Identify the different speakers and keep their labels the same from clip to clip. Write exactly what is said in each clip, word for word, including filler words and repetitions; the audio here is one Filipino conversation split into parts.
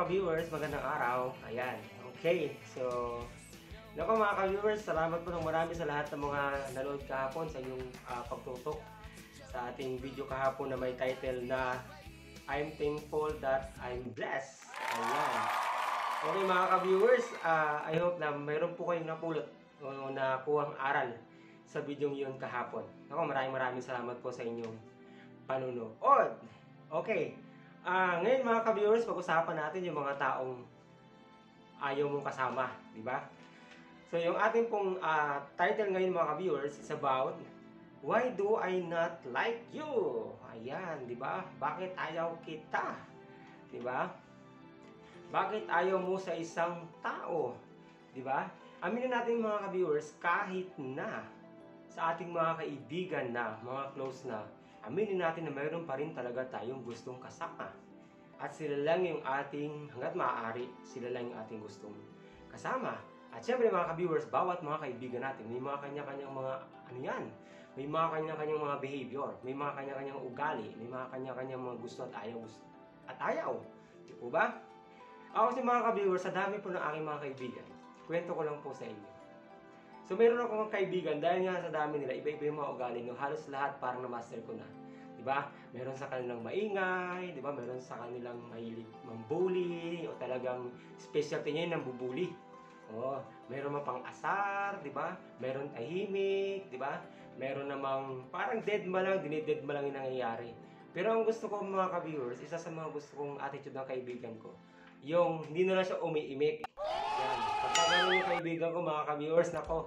Speaker 1: ka-viewers, magandang araw. Ayan, okay. So, nako mga ka-viewers, salamat po ng marami sa lahat ng mga nanood kahapon sa inyong uh, pagtutok sa ating video kahapon na may title na I'm thankful that I'm blessed. Ayan. Okay mga ka-viewers, uh, I hope na mayroon po kayong napulot o nakuhang aral sa video yun kahapon. Nako, maraming maraming salamat po sa inyong panunood. Okay. Ah, uh, ngayon mga ka-viewers, pag-usapan natin yung mga taong ayaw mong kasama, di ba? So yung ating pong uh, title ngayon mga ka-viewers is about Why do I not like you? Ayan, di ba? Bakit ayaw kita? Di ba? Bakit ayaw mo sa isang tao? Di ba? Aminin natin mga ka-viewers, kahit na sa ating mga kaibigan na, mga close na, aminin natin na mayroon pa rin talaga tayong gustong kasama. At sila lang yung ating, hanggat maaari, sila lang yung ating gustong kasama. At syempre mga ka-viewers, bawat mga kaibigan natin, may mga kanya-kanyang mga, ano yan, may mga kanya-kanyang mga behavior, may mga kanya-kanyang ugali, may mga kanya-kanyang mga gusto at ayaw. At ayaw. Di po ba? Ako kasi mga ka-viewers, sa dami po ng aking mga kaibigan, kwento ko lang po sa inyo. So meron akong kaibigan, dahil nga sa dami nila, iba-iba yung mga ugali, no? Halos lahat parang na-master ko na. Diba? Meron sa kanilang maingay, diba? Meron sa kanilang mahilig mambully, o talagang specialty niya yung nambubuli. Oh, meron mga pang-asar, diba? Meron tahimik, diba? Meron namang parang dead ma lang, dinided ma lang yung nangyayari. Pero ang gusto ko mga ka-viewers, isa sa mga gusto kong attitude ng kaibigan ko, yung hindi na lang siya umiimik. Yan. Pagka ganun yung kaibigan ko mga ka-viewers, nako.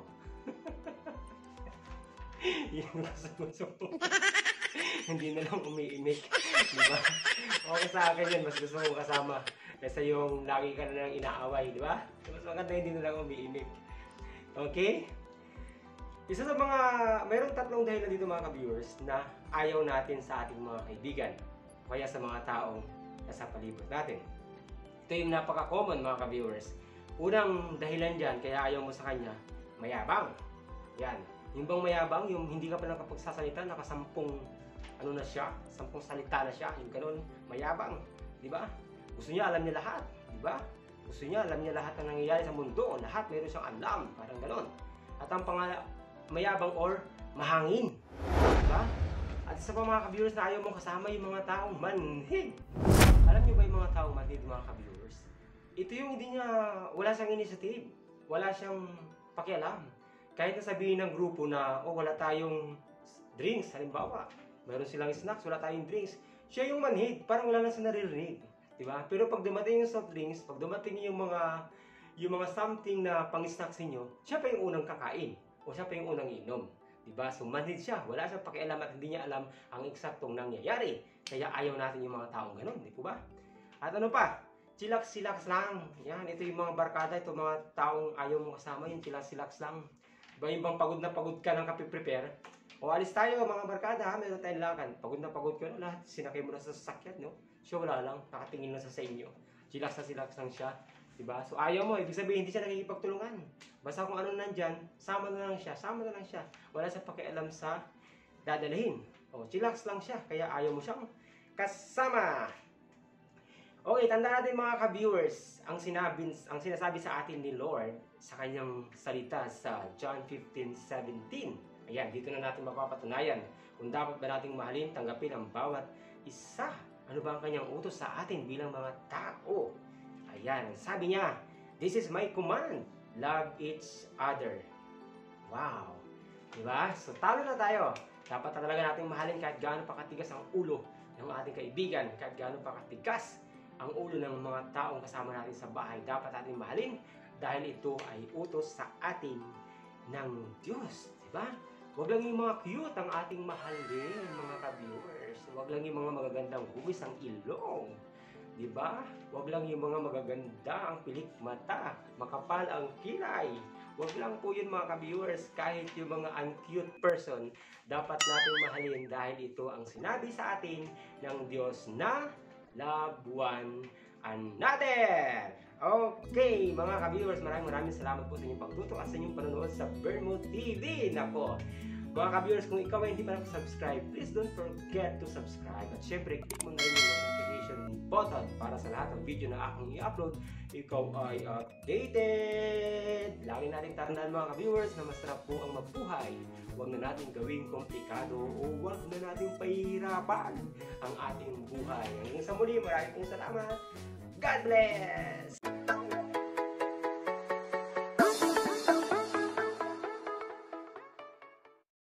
Speaker 1: Yung gusto ko. Hindi na lang umiimik. Diba? Okay sa akin yan, mas gusto kong kasama. Kaysa yung lagi ka na lang inaaway, di ba? Mas maganda hindi na lang umiimik. Okay? Isa sa mga, mayroong tatlong dahilan dito mga ka-viewers na ayaw natin sa ating mga kaibigan. Kaya sa mga taong nasa palibot natin. Ito yung napaka-common mga ka-viewers. Unang dahilan dyan, kaya ayaw mo sa kanya, mayabang. Yan. Yung bang mayabang, yung hindi ka pa nakapagsasalita, nakasampung ano na siya, sampung salita na siya, yung ganun, mayabang. Di ba? Gusto niya alam niya lahat. Di ba? Gusto niya alam niya lahat ng nangyayari sa mundo. Lahat meron siyang alam. Parang ganun. At ang pangalan, mayabang or mahangin. Di ba? At sa mga ka-viewers na ayaw mong kasama yung mga taong manhid. Alam niyo ba yung mga taong manhid, mga ka-viewers? Ito yung hindi niya, wala siyang initiative. Wala siyang pakialam. Kahit na sabihin ng grupo na, oh, wala tayong drinks, halimbawa, meron silang snacks, wala tayong drinks, siya yung manhid, parang wala na siya naririnig. Diba? Pero pag dumating yung soft drinks, pag dumating yung mga, yung mga something na pang-snacks niyo, siya pa yung unang kakain, o siya pa yung unang inom. Diba? So manhid siya, wala siyang pakialam at hindi niya alam ang eksaktong nangyayari. Kaya ayaw natin yung mga taong ganun, di po ba? At ano pa? Chillax-chillax lang. Yan, ito yung mga barkada, ito mga taong ayaw mong kasama, yung chillax-chillax lang. Diba yung bang pagod na pagod ka ng kape-prepare? O alis tayo mga barkada, ha? Meron tayong lakad. Pagod na pagod ka na lahat, sinakay mo na sa sasakyan, no? Siya wala lang, nakatingin lang sa sa inyo. Chillax-chillax lang siya. Diba? So ayaw mo, ibig sabihin hindi siya nakikipagtulungan. Basta kung ano nandyan, sama na lang siya, sama na lang siya. Wala siya pakialam sa dadalhin. O, chillax lang siya, kaya ayaw mo siyang kasama. Okay, tanda natin mga ka-viewers, ang, sinabi, ang sinasabi sa atin ni Lord sa kanyang salita sa John fifteen seventeen. Ayan, dito na natin mapapatunayan kung dapat ba nating mahalin, tanggapin ang bawat isa. Ano ba ang kanyang utos sa atin bilang mga tao? Ayan, sabi niya, this is my command, love each other. Wow! Diba? So, talo na tayo. Dapat talaga nating mahalin kahit gaano pa katigas ang ulo ng ating kaibigan, kahit gaano pa katigas ang ulo ng mga taong kasama natin sa bahay. Dapat natin mahalin dahil ito ay utos sa atin ng Diyos. Diba? Huwag lang yung mga cute ang ating mahalin, mga ka-viewers. Huwag lang yung mga magagandang hugis ang ilong. Diba? Huwag lang yung mga magaganda ang pilik mata, makapal ang kilay. Huwag lang po yun mga ka-viewers, kahit yung mga uncute person, dapat natin mahalin dahil ito ang sinabi sa atin ng Diyos na love one another. Okay, mga ka-viewers, maraming maraming salamat po sa inyong pagtutok at sa inyong panonood sa Bermo T V. Nako, mga ka-viewers, kung ikaw ay hindi pa nakasubscribe, please don't forget to subscribe. At syempre, click mo na rin yung notification button para sa sa lahat ng video na aking i-upload, ikaw ay updated. Lagi natin tatandaan mga ka-viewers na masarap po ang mabuhay. Huwag na natin gawing komplikado o huwag na natin pahihirapan ang ating buhay. Hanggang sa muli, maraming pong salamat. God bless!